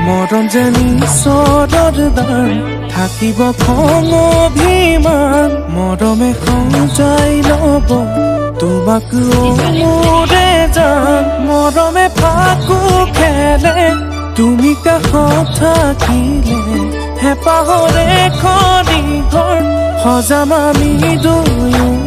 মৰম জানি চৰৰ দান থাকিব খং অভিমান মৰমে সজাই ল'ব তোমাক মোৰে জান মৰমে ফাকু খেলে তুমি কাষত থাকিলে হেঁপাহৰে খৰি ঘৰ সজাম আমি দুয়ো